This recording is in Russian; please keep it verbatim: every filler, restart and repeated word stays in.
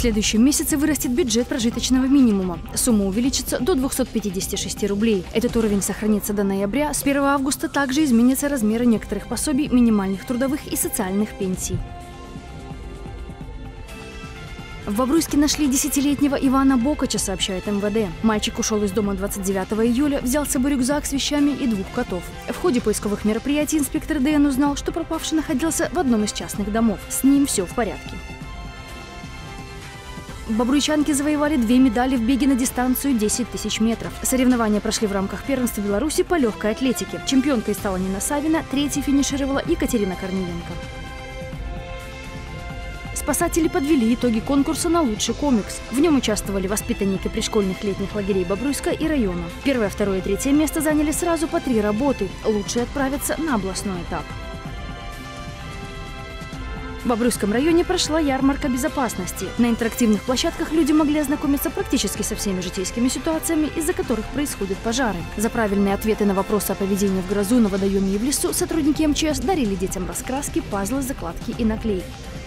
следующем месяце вырастет бюджет прожиточного минимума. Сумма увеличится до двухсот пятидесяти шести рублей. Этот уровень сохранится до ноября. С первого августа также изменятся размеры некоторых пособий, минимальных трудовых и социальных пенсий. В Бобруйске нашли десятилетнего Ивана Бокача, сообщает эм вэ дэ. Мальчик ушел из дома двадцать девятого июля, взял с собой рюкзак с вещами и двух котов. В ходе поисковых мероприятий инспектор дэ эн узнал, что пропавший находился в одном из частных домов. С ним все в порядке. Бобруйчанки завоевали две медали в беге на дистанцию десять тысяч метров. Соревнования прошли в рамках первенства Беларуси по легкой атлетике. Чемпионкой стала Нина Савина, третьей финишировала Екатерина Корниенко. Спасатели подвели итоги конкурса на лучший комикс. В нем участвовали воспитанники пришкольных летних лагерей Бобруйска и района. Первое, второе и третье место заняли сразу по три работы. Лучшие отправятся на областной этап. В Бобруйском районе прошла ярмарка безопасности. На интерактивных площадках люди могли ознакомиться практически со всеми житейскими ситуациями, из-за которых происходят пожары. За правильные ответы на вопросы о поведении в грозу, на водоеме и в лесу сотрудники эм че эс дарили детям раскраски, пазлы, закладки и наклейки.